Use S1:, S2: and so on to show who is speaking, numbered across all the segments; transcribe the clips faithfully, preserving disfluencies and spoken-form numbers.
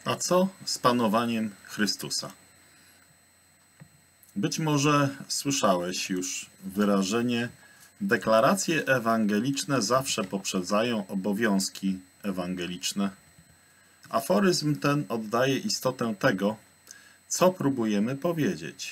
S1: A co z panowaniem Chrystusa? Być może słyszałeś już wyrażenie: deklaracje ewangeliczne zawsze poprzedzają obowiązki ewangeliczne. Aforyzm ten oddaje istotę tego, co próbujemy powiedzieć.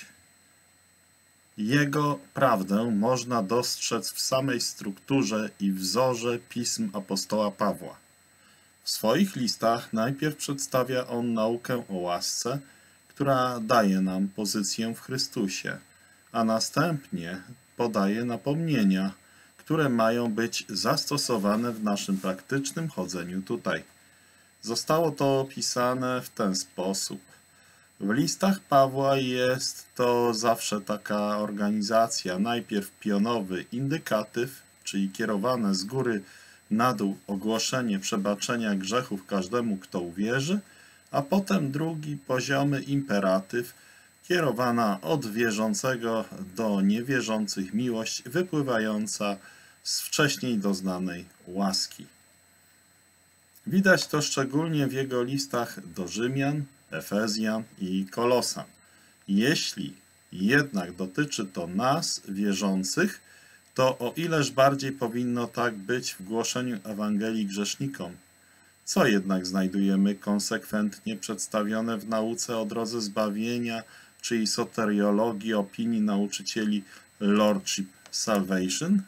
S1: Jego prawdę można dostrzec w samej strukturze i wzorze pism apostoła Pawła. W swoich listach najpierw przedstawia on naukę o łasce, która daje nam pozycję w Chrystusie, a następnie podaje napomnienia, które mają być zastosowane w naszym praktycznym chodzeniu tutaj. Zostało to opisane w ten sposób. W listach Pawła jest to zawsze taka organizacja. Najpierw pionowy indykatyw, czyli kierowane z góry na dół ogłoszenie przebaczenia grzechów każdemu, kto uwierzy, a potem drugi poziomy imperatyw, kierowana od wierzącego do niewierzących miłość wypływająca z wcześniej doznanej łaski. Widać to szczególnie w jego listach do Rzymian, Efezjan i Kolosan. Jeśli jednak dotyczy to nas, wierzących, to o ileż bardziej powinno tak być w głoszeniu Ewangelii grzesznikom. Co jednak znajdujemy konsekwentnie przedstawione w nauce o drodze zbawienia, czyli soteriologii opinii nauczycieli Lordship Salvation,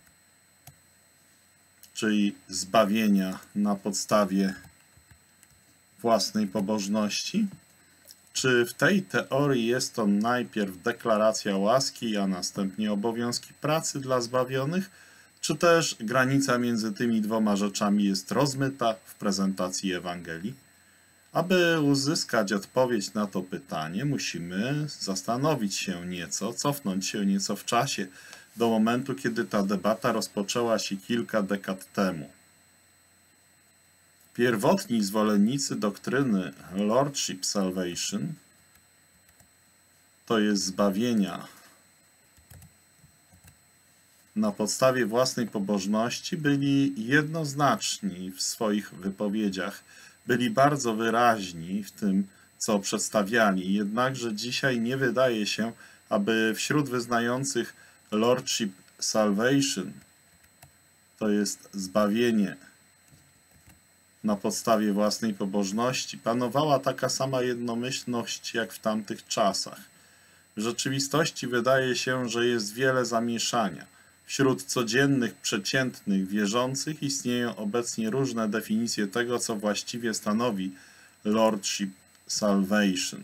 S1: czyli zbawienia na podstawie własnej pobożności? Czy w tej teorii jest to najpierw deklaracja łaski, a następnie obowiązki pracy dla zbawionych, czy też granica między tymi dwoma rzeczami jest rozmyta w prezentacji Ewangelii? Aby uzyskać odpowiedź na to pytanie, musimy zastanowić się nieco, cofnąć się nieco w czasie, do momentu, kiedy ta debata rozpoczęła się kilka dekad temu. Pierwotni zwolennicy doktryny Lordship Salvation, to jest zbawienia na podstawie własnej pobożności, byli jednoznaczni w swoich wypowiedziach, byli bardzo wyraźni w tym, co przedstawiali. Jednakże dzisiaj nie wydaje się, aby wśród wyznających Lordship Salvation, to jest zbawienie na podstawie własnej pobożności, panowała taka sama jednomyślność jak w tamtych czasach. W rzeczywistości wydaje się, że jest wiele zamieszania. Wśród codziennych, przeciętnych wierzących istnieją obecnie różne definicje tego, co właściwie stanowi Lordship Salvation,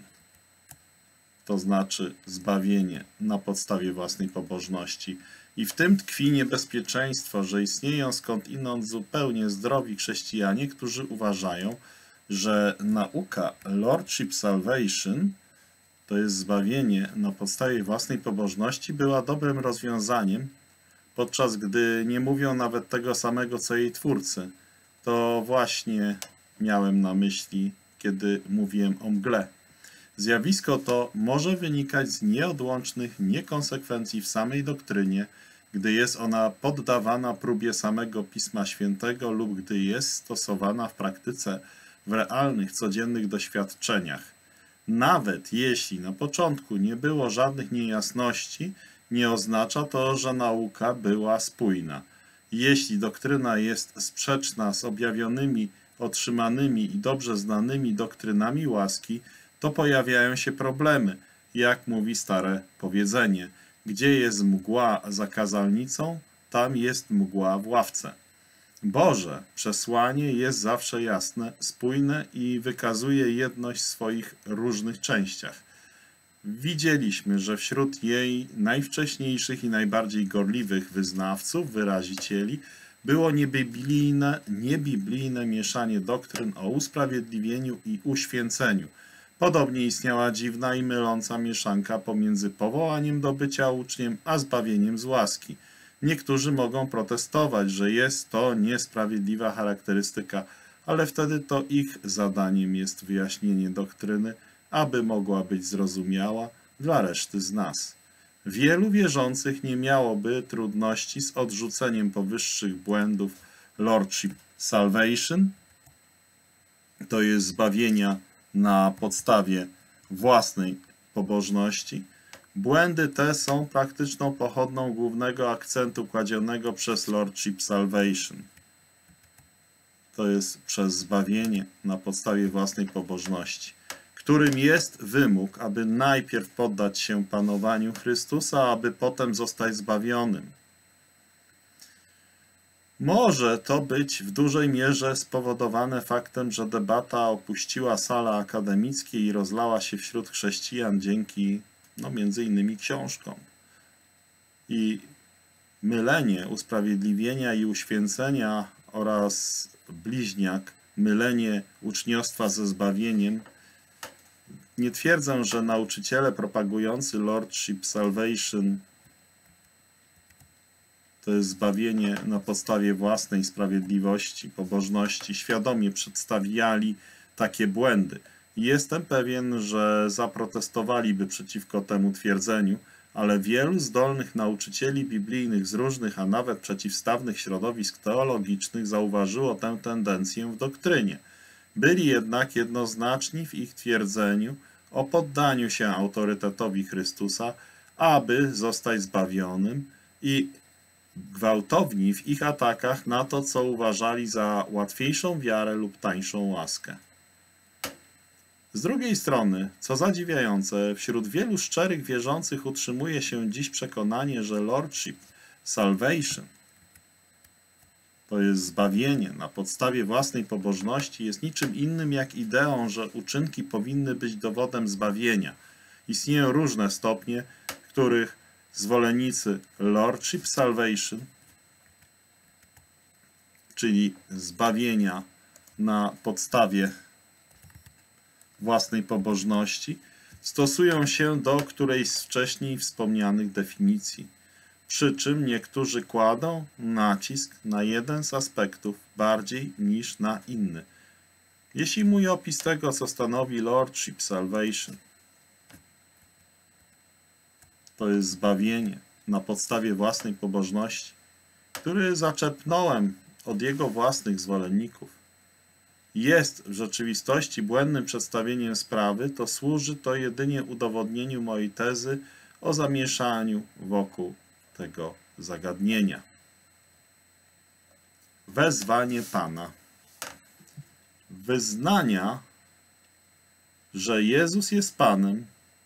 S1: to znaczy zbawienie na podstawie własnej pobożności. I w tym tkwi niebezpieczeństwo, że istnieją skądinąd zupełnie zdrowi chrześcijanie, którzy uważają, że nauka Lordship Salvation, to jest zbawienie na podstawie własnej pobożności, była dobrym rozwiązaniem, podczas gdy nie mówią nawet tego samego, co jej twórcy. To właśnie miałem na myśli, kiedy mówiłem o mgle. Zjawisko to może wynikać z nieodłącznych niekonsekwencji w samej doktrynie, gdy jest ona poddawana próbie samego Pisma Świętego lub gdy jest stosowana w praktyce w realnych, codziennych doświadczeniach. Nawet jeśli na początku nie było żadnych niejasności, nie oznacza to, że nauka była spójna. Jeśli doktryna jest sprzeczna z objawionymi, otrzymanymi i dobrze znanymi doktrynami łaski, to pojawiają się problemy, jak mówi stare powiedzenie. Gdzie jest mgła za kazalnicą, tam jest mgła w ławce. Boże przesłanie jest zawsze jasne, spójne i wykazuje jedność w swoich różnych częściach. Widzieliśmy, że wśród jej najwcześniejszych i najbardziej gorliwych wyznawców, wyrazicieli, było niebiblijne, niebiblijne mieszanie doktryn o usprawiedliwieniu i uświęceniu. Podobnie istniała dziwna i myląca mieszanka pomiędzy powołaniem do bycia uczniem, a zbawieniem z łaski. Niektórzy mogą protestować, że jest to niesprawiedliwa charakterystyka, ale wtedy to ich zadaniem jest wyjaśnienie doktryny, aby mogła być zrozumiała dla reszty z nas. Wielu wierzących nie miałoby trudności z odrzuceniem powyższych błędów Lordship Salvation, to jest zbawienia na podstawie własnej pobożności. Błędy te są praktyczną pochodną głównego akcentu kładzionego przez Lordship Salvation. To jest przez zbawienie na podstawie własnej pobożności, którym jest wymóg, aby najpierw poddać się panowaniu Chrystusa, aby potem zostać zbawionym. Może to być w dużej mierze spowodowane faktem, że debata opuściła sale akademickie i rozlała się wśród chrześcijan dzięki, no, między innymi książkom. I mylenie usprawiedliwienia i uświęcenia oraz bliźniak, mylenie uczniostwa ze zbawieniem. Nie twierdzę, że nauczyciele propagujący Lordship Salvation to jest zbawienie na podstawie własnej sprawiedliwości, pobożności, świadomie przedstawiali takie błędy. I jestem pewien, że zaprotestowaliby przeciwko temu twierdzeniu, ale wielu zdolnych nauczycieli biblijnych z różnych, a nawet przeciwstawnych środowisk teologicznych zauważyło tę tendencję w doktrynie. Byli jednak jednoznaczni w ich twierdzeniu o poddaniu się autorytetowi Chrystusa, aby zostać zbawionym, i gwałtowni w ich atakach na to, co uważali za łatwiejszą wiarę lub tańszą łaskę. Z drugiej strony, co zadziwiające, wśród wielu szczerych wierzących utrzymuje się dziś przekonanie, że Lordship Salvation, to jest zbawienie na podstawie własnej pobożności, jest niczym innym jak ideą, że uczynki powinny być dowodem zbawienia. Istnieją różne stopnie, których zwolennicy Lordship Salvation, czyli zbawienia na podstawie własnej pobożności, stosują się do którejś z wcześniej wspomnianych definicji. Przy czym niektórzy kładą nacisk na jeden z aspektów bardziej niż na inny. Jeśli mój opis tego, co stanowi Lordship Salvation, to jest zbawienie na podstawie własnej pobożności, który zaczerpnąłem od jego własnych zwolenników, jest w rzeczywistości błędnym przedstawieniem sprawy, to służy to jedynie udowodnieniu mojej tezy o zamieszaniu wokół tego zagadnienia. Wezwanie Pana. Wyznania, że Jezus jest Panem,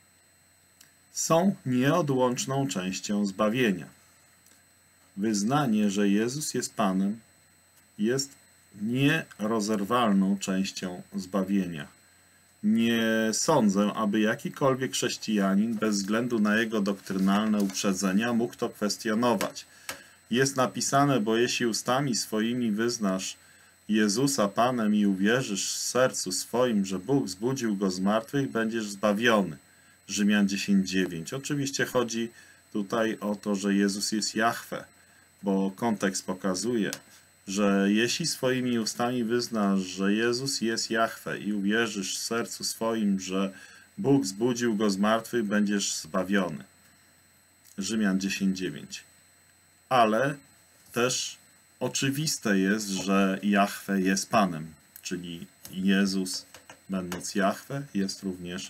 S1: są nieodłączną częścią zbawienia. Wyznanie, że Jezus jest Panem, jest nierozerwalną częścią zbawienia. Nie sądzę, aby jakikolwiek chrześcijanin, bez względu na jego doktrynalne uprzedzenia, mógł to kwestionować. Jest napisane, bo jeśli ustami swoimi wyznasz Jezusa Panem i uwierzysz w sercu swoim, że Bóg zbudził Go z martwych, będziesz zbawiony. Rzymian dziesięć dziewięć. Oczywiście chodzi tutaj o to, że Jezus jest Jahwe, bo kontekst pokazuje, że jeśli swoimi ustami wyznasz, że Jezus jest Jahwe i uwierzysz w sercu swoim, że Bóg zbudził Go z martwych, będziesz zbawiony. Rzymian dziesięć dziewięć. Ale też oczywiste jest, że Jahwe jest Panem, czyli Jezus, będąc Jahwe, jest również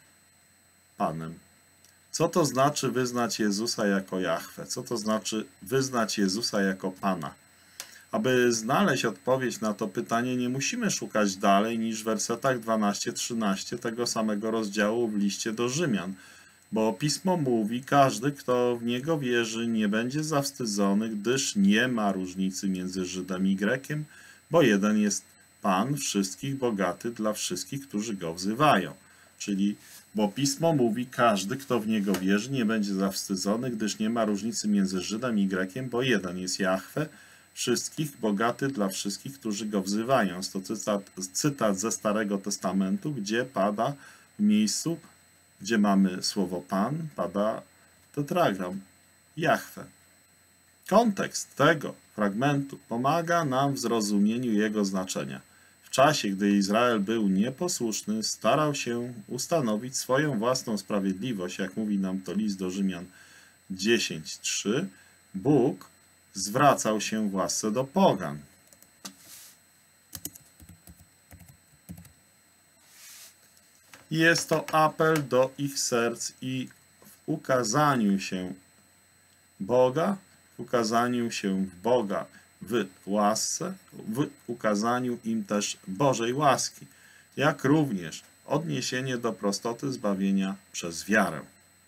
S1: Panem. Co to znaczy wyznać Jezusa jako Jahwe? Co to znaczy wyznać Jezusa jako Pana? Aby znaleźć odpowiedź na to pytanie, nie musimy szukać dalej niż w wersetach dwanaście trzynaście tego samego rozdziału w liście do Rzymian, bo Pismo mówi, każdy, kto w Niego wierzy, nie będzie zawstydzony, gdyż nie ma różnicy między Żydem i Grekiem, bo jeden jest Pan wszystkich, bogaty dla wszystkich, którzy Go wzywają. Czyli, bo Pismo mówi, każdy, kto w Niego wierzy, nie będzie zawstydzony, gdyż nie ma różnicy między Żydem i Grekiem, bo jeden jest Jahwe, wszystkich, bogaty dla wszystkich, którzy Go wzywają. To cytat, cytat ze Starego Testamentu, gdzie pada w miejscu, gdzie mamy słowo Pan, pada tetragram Jahwe. Kontekst tego fragmentu pomaga nam w zrozumieniu jego znaczenia. W czasie, gdy Izrael był nieposłuszny, starał się ustanowić swoją własną sprawiedliwość, jak mówi nam to list do Rzymian dziesięć trzy, Bóg zwracał się w łasce do pogan. Jest to apel do ich serc i w ukazaniu się Boga, w ukazaniu się w Boga w łasce, w ukazaniu im też Bożej łaski, jak również odniesienie do prostoty zbawienia przez wiarę.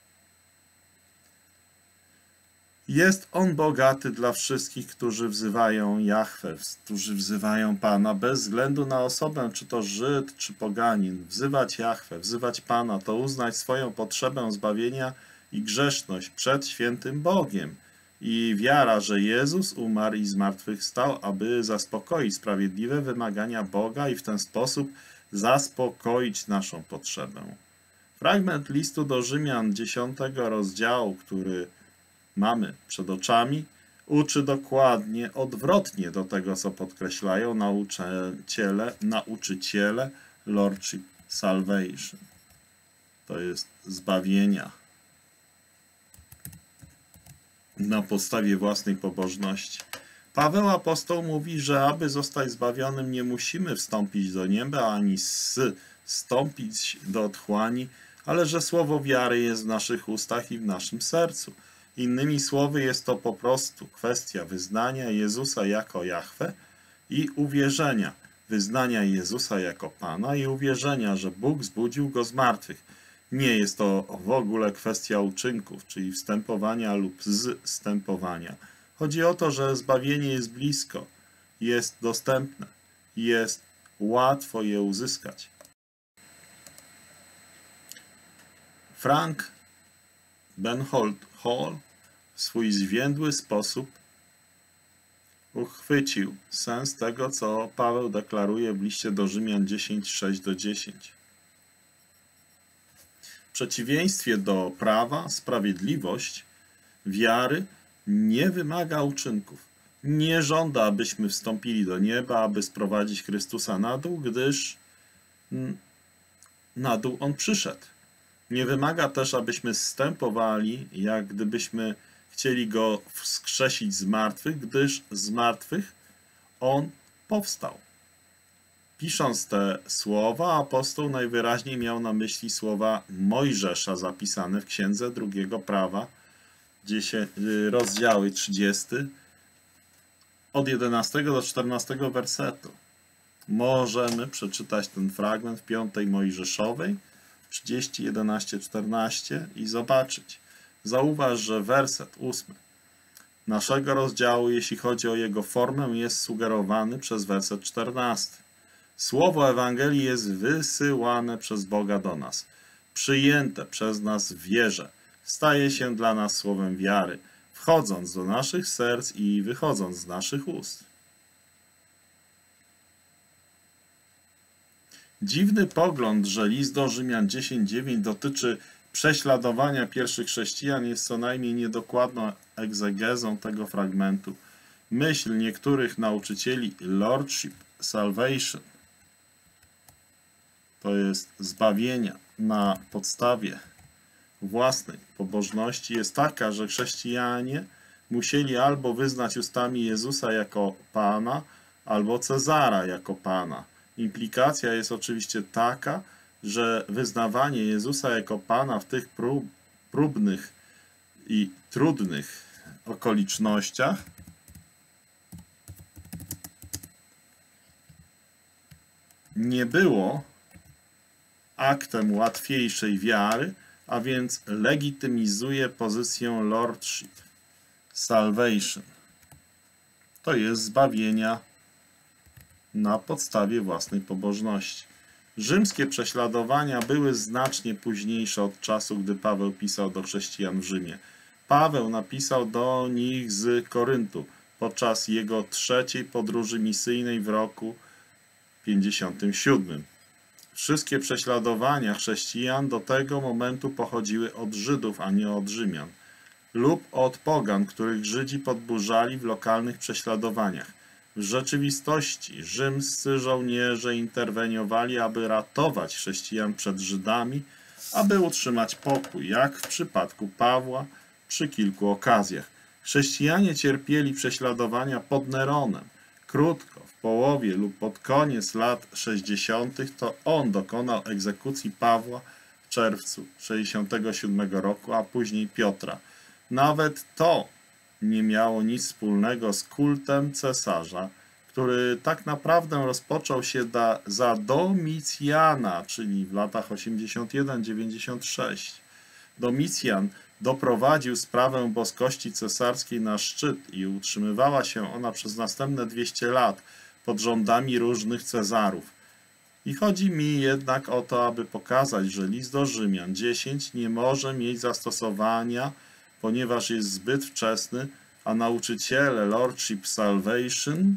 S1: Jest On bogaty dla wszystkich, którzy wzywają Jahwe, którzy wzywają Pana, bez względu na osobę, czy to Żyd, czy poganin. Wzywać Jahwe, wzywać Pana, to uznać swoją potrzebę zbawienia i grzeszność przed świętym Bogiem. I wiara, że Jezus umarł i zmartwychwstał, aby zaspokoić sprawiedliwe wymagania Boga i w ten sposób zaspokoić naszą potrzebę. Fragment listu do Rzymian dziesiątego rozdziału, który mamy przed oczami, uczy dokładnie odwrotnie do tego, co podkreślają nauczyciele, nauczyciele Lordship Salvation. To jest zbawienia na podstawie własnej pobożności. Paweł apostoł mówi, że aby zostać zbawionym, nie musimy wstąpić do nieba, ani zstąpić do otchłani, ale że słowo wiary jest w naszych ustach i w naszym sercu. Innymi słowy, jest to po prostu kwestia wyznania Jezusa jako Jahwe i uwierzenia, wyznania Jezusa jako Pana i uwierzenia, że Bóg zbudził Go z martwych. Nie jest to w ogóle kwestia uczynków, czyli wstępowania lub zstępowania. Chodzi o to, że zbawienie jest blisko, jest dostępne, jest łatwo je uzyskać. Frank Benhold Hall w swój zwiędły sposób uchwycił sens tego, co Paweł deklaruje w liście do Rzymian dziesięć, sześć do dziesięć. W przeciwieństwie do prawa, sprawiedliwość wiary nie wymaga uczynków. Nie żąda, abyśmy wstąpili do nieba, aby sprowadzić Chrystusa na dół, gdyż na dół On przyszedł. Nie wymaga też, abyśmy zstępowali, jak gdybyśmy chcieli Go wskrzesić z martwych, gdyż z martwych On powstał. Pisząc te słowa, apostoł najwyraźniej miał na myśli słowa Mojżesza zapisane w Księdze Drugiego Prawa, rozdziały trzydziesty, od jedenastego do czternastego wersetu. Możemy przeczytać ten fragment w piątej Mojżeszowej, trzydzieści, jedenaście, czternaście i zobaczyć. Zauważ, że werset ósmy naszego rozdziału, jeśli chodzi o jego formę, jest sugerowany przez werset czternasty. Słowo Ewangelii jest wysyłane przez Boga do nas, przyjęte przez nas w wierze, staje się dla nas słowem wiary, wchodząc do naszych serc i wychodząc z naszych ust. Dziwny pogląd, że list do Rzymian dziesięć, dziewięć dotyczy prześladowania pierwszych chrześcijan, jest co najmniej niedokładną egzegezą tego fragmentu. Myśl niektórych nauczycieli Lordship Salvation, to jest zbawienia na podstawie własnej pobożności, jest taka, że chrześcijanie musieli albo wyznać ustami Jezusa jako Pana, albo Cezara jako Pana. Implikacja jest oczywiście taka, że wyznawanie Jezusa jako Pana w tych prób, próbnych i trudnych okolicznościach nie było aktem łatwiejszej wiary, a więc legitymizuje pozycję Lordship Salvation. To jest zbawienia na podstawie własnej pobożności. Rzymskie prześladowania były znacznie późniejsze od czasu, gdy Paweł pisał do chrześcijan w Rzymie. Paweł napisał do nich z Koryntu podczas jego trzeciej podróży misyjnej w roku pięćdziesiątym siódmym. Wszystkie prześladowania chrześcijan do tego momentu pochodziły od Żydów, a nie od Rzymian, lub od pogan, których Żydzi podburzali w lokalnych prześladowaniach. W rzeczywistości rzymscy żołnierze interweniowali, aby ratować chrześcijan przed Żydami, aby utrzymać pokój, jak w przypadku Pawła przy kilku okazjach. Chrześcijanie cierpieli prześladowania pod Neronem. Krótko, w połowie lub pod koniec lat sześćdziesiątych to on dokonał egzekucji Pawła w czerwcu sześćdziesiątego siódmego roku, a później Piotra. Nawet to nie miało nic wspólnego z kultem cesarza, który tak naprawdę rozpoczął się da, za Domicjana, czyli w latach osiemdziesiąt jeden dziewięćdziesiąt sześć. Domicjan doprowadził sprawę boskości cesarskiej na szczyt i utrzymywała się ona przez następne dwieście lat pod rządami różnych cezarów. I chodzi mi jednak o to, aby pokazać, że list do Rzymian dziesięć nie może mieć zastosowania, ponieważ jest zbyt wczesny, a nauczyciele Lordship Salvation,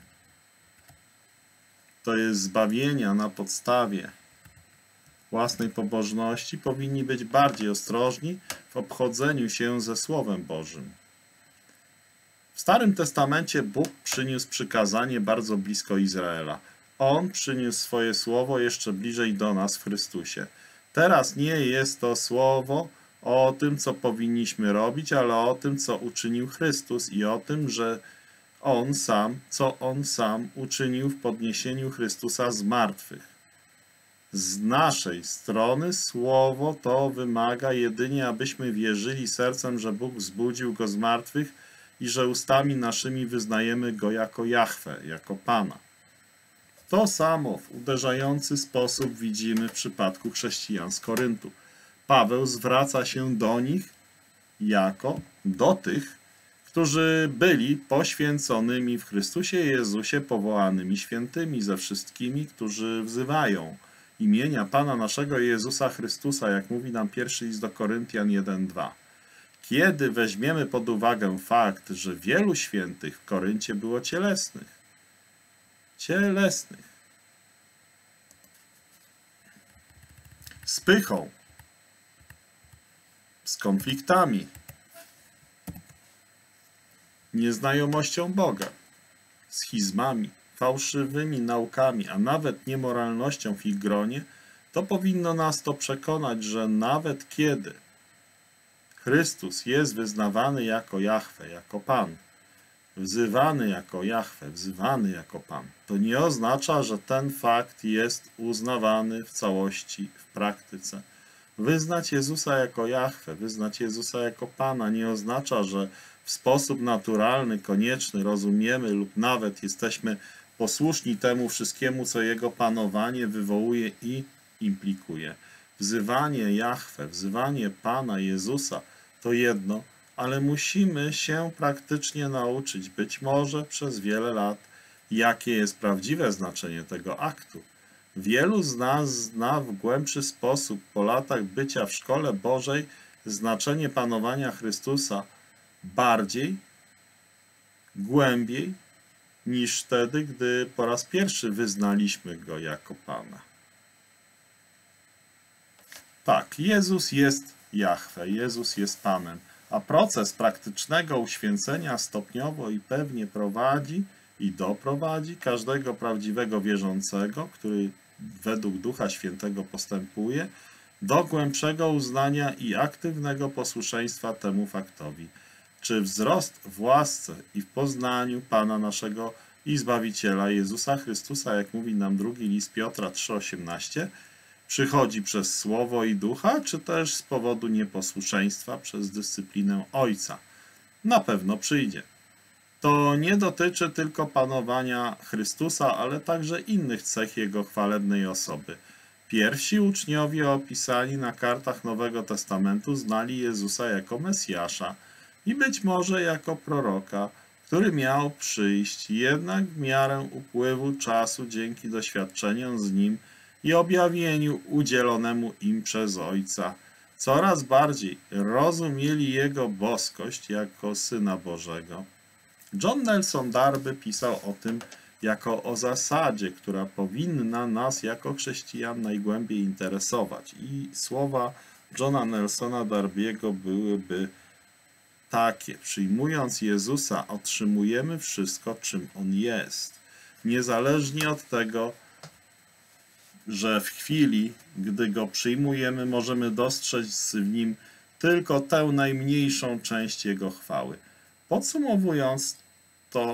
S1: to jest zbawienia na podstawie własnej pobożności, powinni być bardziej ostrożni w obchodzeniu się ze Słowem Bożym. W Starym Testamencie Bóg przyniósł przykazanie bardzo blisko Izraela. On przyniósł swoje słowo jeszcze bliżej do nas w Chrystusie. Teraz nie jest to słowo o tym, co powinniśmy robić, ale o tym, co uczynił Chrystus i o tym, że On sam, co On sam uczynił w podniesieniu Chrystusa z martwych. Z naszej strony słowo to wymaga jedynie, abyśmy wierzyli sercem, że Bóg wzbudził Go z martwych i że ustami naszymi wyznajemy Go jako Jahwe, jako Pana. To samo w uderzający sposób widzimy w przypadku chrześcijan z Koryntu. Paweł zwraca się do nich jako do tych, którzy byli poświęconymi w Chrystusie Jezusie, powołanymi świętymi, ze wszystkimi, którzy wzywają imienia Pana naszego Jezusa Chrystusa, jak mówi nam pierwszy list do Koryntian jeden dwa. Kiedy weźmiemy pod uwagę fakt, że wielu świętych w Koryncie było cielesnych, cielesnych, z pychą, z konfliktami, nieznajomością Boga, schizmami, fałszywymi naukami, a nawet niemoralnością w ich gronie, to powinno nas to przekonać, że nawet kiedy Chrystus jest wyznawany jako Jahwe, jako Pan, wzywany jako Jahwe, wzywany jako Pan, to nie oznacza, że ten fakt jest uznawany w całości w praktyce. Wyznać Jezusa jako Jahwe, wyznać Jezusa jako Pana nie oznacza, że w sposób naturalny, konieczny rozumiemy lub nawet jesteśmy posłuszni temu wszystkiemu, co Jego panowanie wywołuje i implikuje. Wzywanie Jahwe, wzywanie Pana Jezusa to jedno, ale musimy się praktycznie nauczyć, być może przez wiele lat, jakie jest prawdziwe znaczenie tego aktu. Wielu z nas zna w głębszy sposób po latach bycia w szkole Bożej znaczenie panowania Chrystusa bardziej, głębiej niż wtedy, gdy po raz pierwszy wyznaliśmy Go jako Pana. Tak, Jezus jest Jahwe, Jezus jest Panem, a proces praktycznego uświęcenia stopniowo i pewnie prowadzi i doprowadzi każdego prawdziwego wierzącego, który według Ducha Świętego postępuje, do głębszego uznania i aktywnego posłuszeństwa temu faktowi. Czy wzrost w łasce i w poznaniu Pana naszego i Zbawiciela Jezusa Chrystusa, jak mówi nam drugi list Piotra trzy osiemnaście, przychodzi przez Słowo i Ducha, czy też z powodu nieposłuszeństwa przez dyscyplinę Ojca? Na pewno przyjdzie. To nie dotyczy tylko panowania Chrystusa, ale także innych cech Jego chwalebnej osoby. Pierwsi uczniowie opisani na kartach Nowego Testamentu znali Jezusa jako Mesjasza i być może jako proroka, który miał przyjść, jednak w miarę upływu czasu dzięki doświadczeniom z Nim i objawieniu udzielonemu im przez Ojca, coraz bardziej rozumieli Jego boskość jako Syna Bożego. John Nelson Darby pisał o tym jako o zasadzie, która powinna nas jako chrześcijan najgłębiej interesować. I słowa Johna Nelsona Darby'ego byłyby takie: przyjmując Jezusa, otrzymujemy wszystko, czym On jest. Niezależnie od tego, że w chwili, gdy Go przyjmujemy, możemy dostrzec w Nim tylko tę najmniejszą część Jego chwały. Podsumowując, to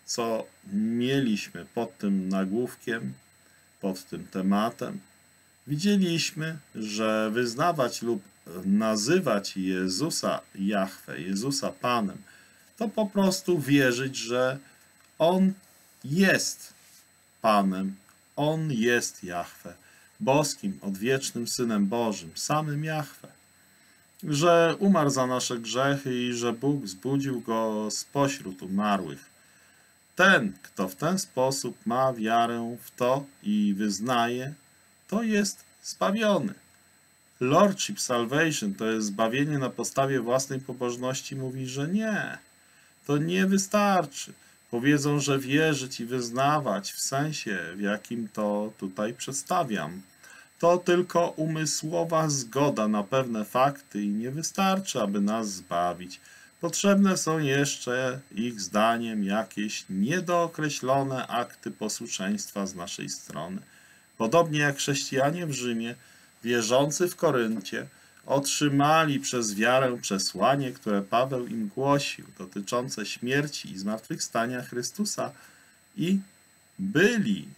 S1: co mieliśmy pod tym nagłówkiem, pod tym tematem, widzieliśmy, że wyznawać lub nazywać Jezusa Jahwe, Jezusa Panem, to po prostu wierzyć, że On jest Panem, On jest Jahwe, boskim, odwiecznym Synem Bożym, samym Jahwe, że umarł za nasze grzechy i że Bóg wzbudził Go spośród umarłych. Ten, kto w ten sposób ma wiarę w to i wyznaje, to jest zbawiony. Lordship Salvation, to jest zbawienie na podstawie własnej pobożności, mówi, że nie. To nie wystarczy. Powiedzą, że wierzyć i wyznawać w sensie, w jakim to tutaj przedstawiam. To tylko umysłowa zgoda na pewne fakty i nie wystarczy, aby nas zbawić. Potrzebne są jeszcze, ich zdaniem, jakieś niedookreślone akty posłuszeństwa z naszej strony. Podobnie jak chrześcijanie w Rzymie, wierzący w Koryncie, otrzymali przez wiarę przesłanie, które Paweł im głosił, dotyczące śmierci i zmartwychwstania Chrystusa i byli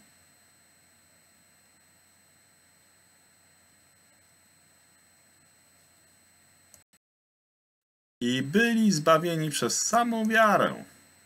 S1: i byli zbawieni przez samą wiarę.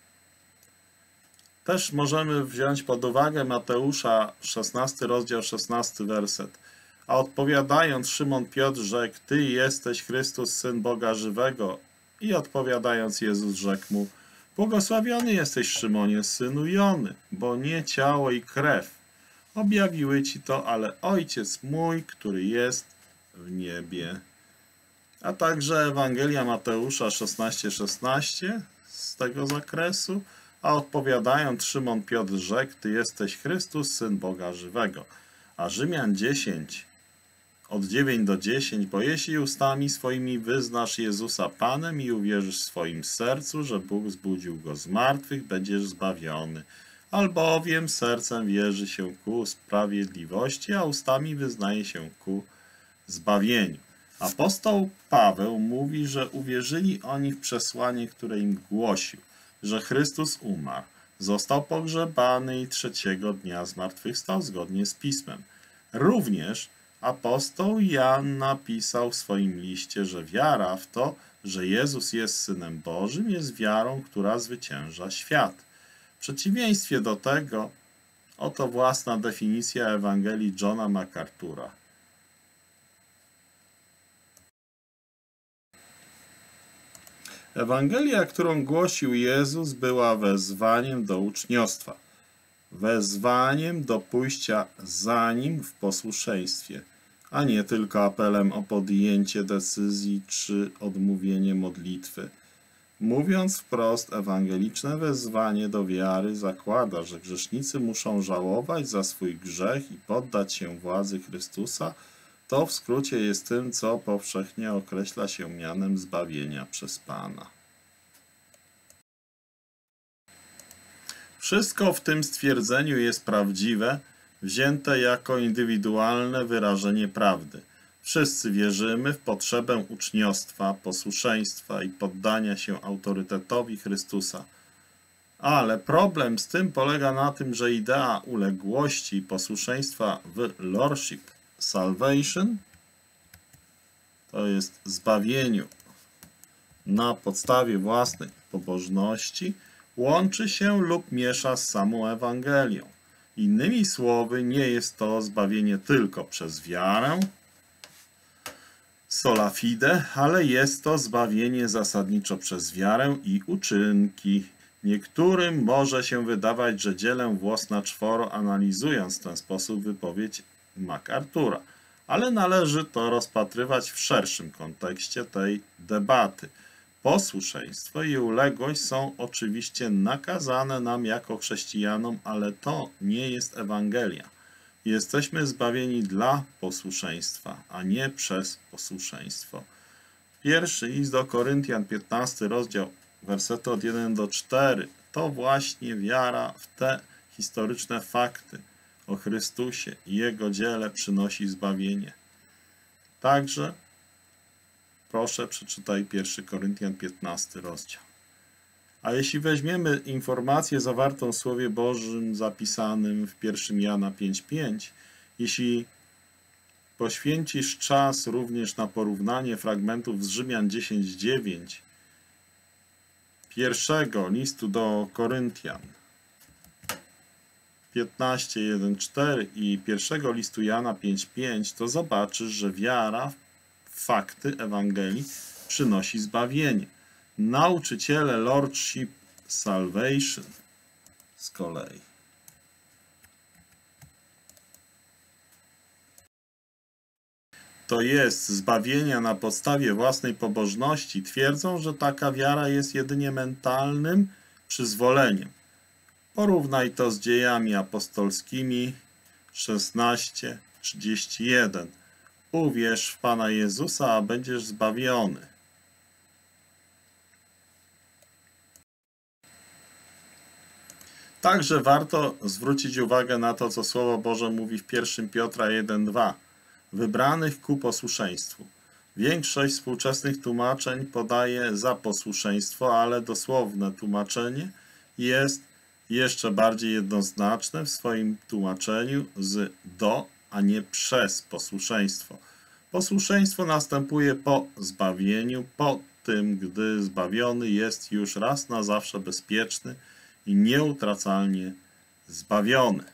S1: Też możemy wziąć pod uwagę Mateusza, szesnasty rozdział, szesnasty werset. A odpowiadając, Szymon Piotr rzekł, Ty jesteś Chrystus, Syn Boga żywego. I odpowiadając, Jezus rzekł mu, błogosławiony jesteś, Szymonie, synu Jony, bo nie ciało i krew objawiły ci to, ale Ojciec mój, który jest w niebie. A także Ewangelia Mateusza szesnaście, szesnaście z tego zakresu. A odpowiadając, Szymon Piotr rzekł, Ty jesteś Chrystus, Syn Boga żywego. A Rzymian dziesięć, od dziewięć do dziesięć, bo jeśli ustami swoimi wyznasz Jezusa Panem i uwierzysz w swoim sercu, że Bóg zbudził Go z martwych, będziesz zbawiony. Albowiem sercem wierzy się ku sprawiedliwości, a ustami wyznaje się ku zbawieniu. Apostoł Paweł mówi, że uwierzyli oni w przesłanie, które im głosił, że Chrystus umarł, został pogrzebany i trzeciego dnia zmartwychwstał zgodnie z Pismem. Również apostoł Jan napisał w swoim liście, że wiara w to, że Jezus jest Synem Bożym, jest wiarą, która zwycięża świat. W przeciwieństwie do tego, oto własna definicja Ewangelii Johna MacArthura. Ewangelia, którą głosił Jezus, była wezwaniem do uczniostwa, wezwaniem do pójścia za Nim w posłuszeństwie, a nie tylko apelem o podjęcie decyzji czy odmówienie modlitwy. Mówiąc wprost, ewangeliczne wezwanie do wiary zakłada, że grzesznicy muszą żałować za swój grzech i poddać się władzy Chrystusa. To w skrócie jest tym, co powszechnie określa się mianem zbawienia przez Pana. Wszystko w tym stwierdzeniu jest prawdziwe, wzięte jako indywidualne wyrażenie prawdy. Wszyscy wierzymy w potrzebę uczniostwa, posłuszeństwa i poddania się autorytetowi Chrystusa. Ale problem z tym polega na tym, że idea uległości i posłuszeństwa w Lordship Salvation, to jest zbawieniu na podstawie własnej pobożności, łączy się lub miesza z samą Ewangelią. Innymi słowy, nie jest to zbawienie tylko przez wiarę, sola fide, ale jest to zbawienie zasadniczo przez wiarę i uczynki. Niektórym może się wydawać, że dzielę włos na czworo, analizując w ten sposób wypowiedź MacArthura, ale należy to rozpatrywać w szerszym kontekście tej debaty. Posłuszeństwo i uległość są oczywiście nakazane nam jako chrześcijanom, ale to nie jest Ewangelia. Jesteśmy zbawieni dla posłuszeństwa, a nie przez posłuszeństwo. Pierwszy list do Koryntian, piętnasty rozdział, wersety od jeden do czterech, to właśnie wiara w te historyczne fakty o Chrystusie i Jego dziele przynosi zbawienie. Także proszę, przeczytaj pierwszy Koryntian, piętnasty rozdział. A jeśli weźmiemy informację zawartą w Słowie Bożym zapisanym w pierwszym Jana pięć pięć, jeśli poświęcisz czas również na porównanie fragmentów z Rzymian dziesięć dziewięć, pierwszego listu do Koryntian piętnaście jeden cztery i pierwszego listu Jana pięć pięć, to zobaczysz, że wiara w fakty Ewangelii przynosi zbawienie. Nauczyciele Lordship Salvation z kolei to jest zbawienia na podstawie własnej pobożności, twierdzą, że taka wiara jest jedynie mentalnym przyzwoleniem. Porównaj to z Dziejami Apostolskimi szesnaście trzydzieści jeden. Uwierz w Pana Jezusa, a będziesz zbawiony. Także warto zwrócić uwagę na to, co Słowo Boże mówi w pierwszym Piotra jeden dwa. Wybranych ku posłuszeństwu. Większość współczesnych tłumaczeń podaje za posłuszeństwo, ale dosłowne tłumaczenie jest jeszcze bardziej jednoznaczne w swoim tłumaczeniu z do, a nie przez posłuszeństwo. Posłuszeństwo następuje po zbawieniu, po tym, gdy zbawiony jest już raz na zawsze bezpieczny i nieutracalnie zbawiony.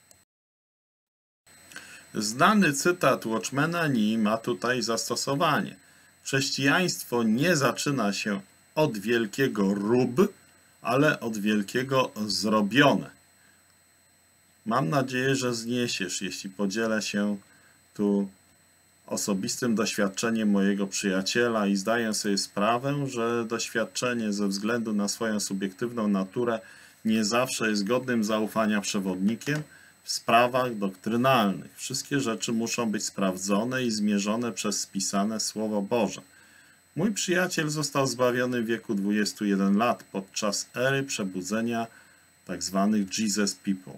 S1: Znany cytat Watchmana Nee ma tutaj zastosowanie. Chrześcijaństwo nie zaczyna się od wielkiego rób, ale od wielkiego zrobione. Mam nadzieję, że zniesiesz, jeśli podzielę się tu osobistym doświadczeniem mojego przyjaciela i zdaję sobie sprawę, że doświadczenie ze względu na swoją subiektywną naturę nie zawsze jest godnym zaufania przewodnikiem w sprawach doktrynalnych. Wszystkie rzeczy muszą być sprawdzone i zmierzone przez spisane Słowo Boże. Mój przyjaciel został zbawiony w wieku dwudziestu jeden lat podczas ery przebudzenia tzw. Jesus People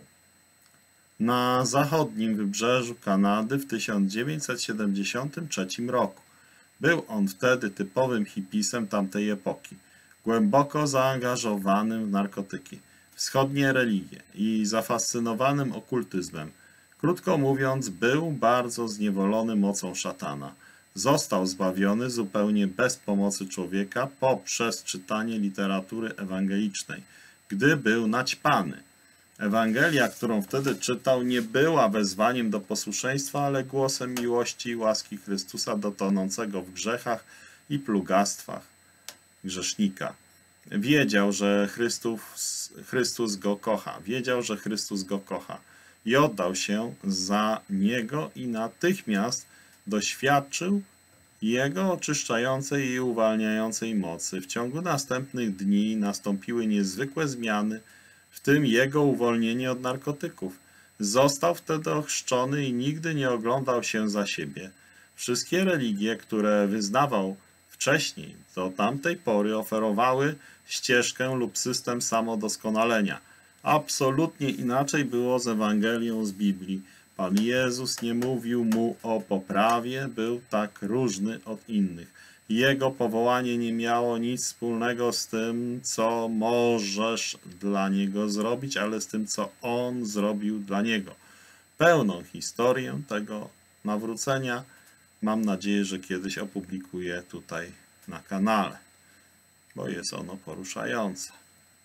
S1: na zachodnim wybrzeżu Kanady w tysiąc dziewięćset siedemdziesiątym trzecim roku. Był on wtedy typowym hipisem tamtej epoki, głęboko zaangażowanym w narkotyki, wschodnie religie i zafascynowanym okultyzmem. Krótko mówiąc, był bardzo zniewolony mocą szatana. Został zbawiony zupełnie bez pomocy człowieka poprzez czytanie literatury ewangelicznej, gdy był naćpany. Ewangelia, którą wtedy czytał, nie była wezwaniem do posłuszeństwa, ale głosem miłości i łaski Chrystusa do tonącego w grzechach i plugastwach grzesznika. Wiedział, że Chrystus, Chrystus go kocha. Wiedział, że Chrystus go kocha. I oddał się za Niego i natychmiast doświadczył Jego oczyszczającej i uwalniającej mocy. W ciągu następnych dni nastąpiły niezwykłe zmiany, w tym jego uwolnienie od narkotyków. Został wtedy ochrzczony i nigdy nie oglądał się za siebie. Wszystkie religie, które wyznawał wcześniej, do tamtej pory oferowały ścieżkę lub system samodoskonalenia. Absolutnie inaczej było z Ewangelią z Biblii. Pan Jezus nie mówił mu o poprawie, był tak różny od innych. Jego powołanie nie miało nic wspólnego z tym, co możesz dla Niego zrobić, ale z tym, co On zrobił dla Niego. Pełną historię tego nawrócenia mam nadzieję, że kiedyś opublikuję tutaj na kanale, bo jest ono poruszające.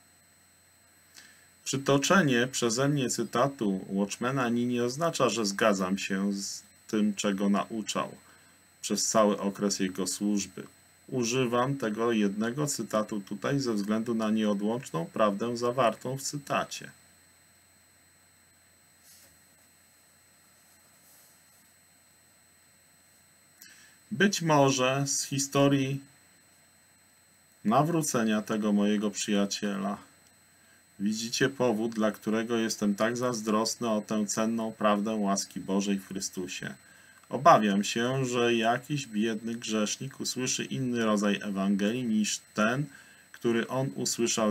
S1: Przytoczenie przeze mnie cytatu Watchmana Nee nie oznacza, że zgadzam się z tym, czego nauczał przez cały okres jego służby. Używam tego jednego cytatu tutaj ze względu na nieodłączną prawdę zawartą w cytacie. Być może z historii nawrócenia tego mojego przyjaciela widzicie powód, dla którego jestem tak zazdrosny o tę cenną prawdę łaski Bożej w Chrystusie. Obawiam się, że jakiś biedny grzesznik usłyszy inny rodzaj Ewangelii niż ten, który on usłyszał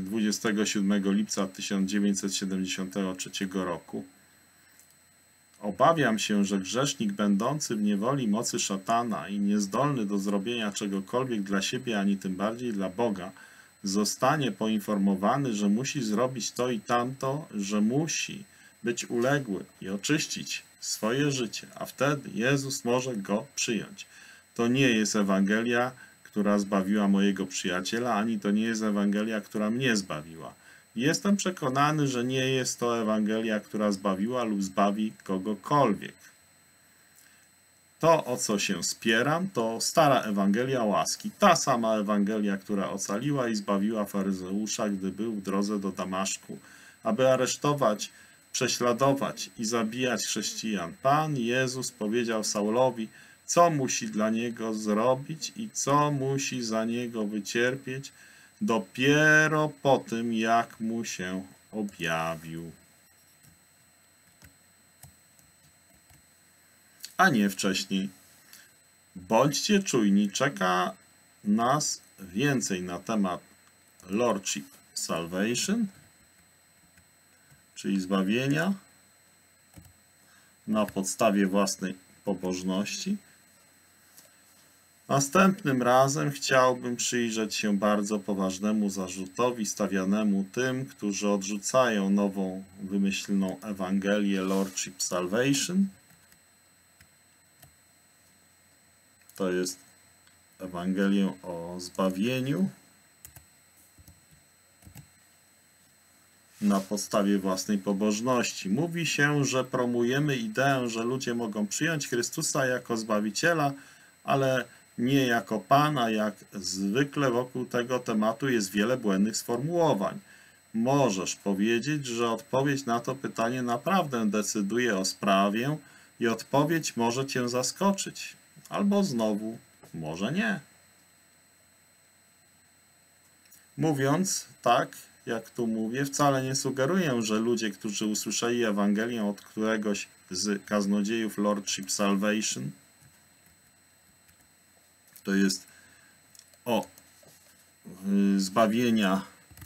S1: dwudziestego siódmego lipca tysiąc dziewięćset siedemdziesiątego trzeciego roku. O Obawiam się, że grzesznik będący w niewoli mocy szatana i niezdolny do zrobienia czegokolwiek dla siebie, ani tym bardziej dla Boga, zostanie poinformowany, że musi zrobić to i tamto, że musi być uległy i oczyścić swoje życie, a wtedy Jezus może go przyjąć. To nie jest Ewangelia, która zbawiła mojego przyjaciela, ani to nie jest Ewangelia, która mnie zbawiła. Jestem przekonany, że nie jest to Ewangelia, która zbawiła lub zbawi kogokolwiek. To, o co się spieram, to stara Ewangelia łaski. Ta sama Ewangelia, która ocaliła i zbawiła faryzeusza, gdy był w drodze do Damaszku, aby aresztować, prześladować i zabijać chrześcijan. Pan Jezus powiedział Saulowi, co musi dla niego zrobić i co musi za niego wycierpieć, dopiero po tym, jak mu się objawił. A nie wcześniej. Bądźcie czujni, czeka nas więcej na temat Lordship Salvation, czyli zbawienia na podstawie własnej pobożności. Następnym razem chciałbym przyjrzeć się bardzo poważnemu zarzutowi stawianemu tym, którzy odrzucają nową, wymyślną Ewangelię Lordship Salvation. To jest Ewangelię o zbawieniu na podstawie własnej pobożności. Mówi się, że promujemy ideę, że ludzie mogą przyjąć Chrystusa jako Zbawiciela, ale nie jako Pana. Jak zwykle wokół tego tematu jest wiele błędnych sformułowań. Możesz powiedzieć, że odpowiedź na to pytanie naprawdę decyduje o sprawie i odpowiedź może Cię zaskoczyć. Albo znowu, może nie. Mówiąc tak, jak tu mówię, wcale nie sugeruję, że ludzie, którzy usłyszeli Ewangelię od któregoś z kaznodziejów Lordship Salvation, to jest o y, zbawienia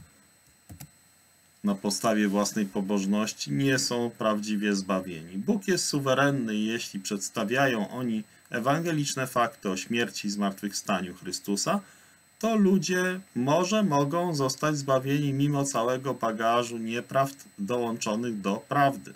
S1: na podstawie własnej pobożności, nie są prawdziwie zbawieni. Bóg jest suwerenny i jeśli przedstawiają oni ewangeliczne fakty o śmierci i zmartwychwstaniu Chrystusa, to ludzie może mogą zostać zbawieni mimo całego bagażu nieprawd dołączonych do prawdy.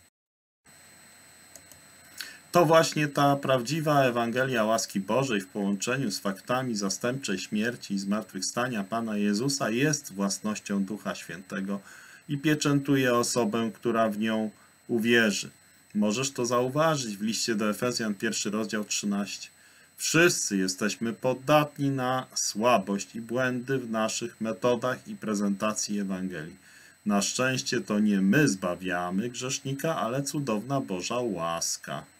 S1: To właśnie ta prawdziwa Ewangelia łaski Bożej w połączeniu z faktami zastępczej śmierci i zmartwychwstania Pana Jezusa jest własnością Ducha Świętego i pieczętuje osobę, która w nią uwierzy. Możesz to zauważyć w liście do Efezjan, pierwszy rozdział trzynasty. Wszyscy jesteśmy podatni na słabość i błędy w naszych metodach i prezentacji Ewangelii. Na szczęście to nie my zbawiamy grzesznika, ale cudowna Boża łaska.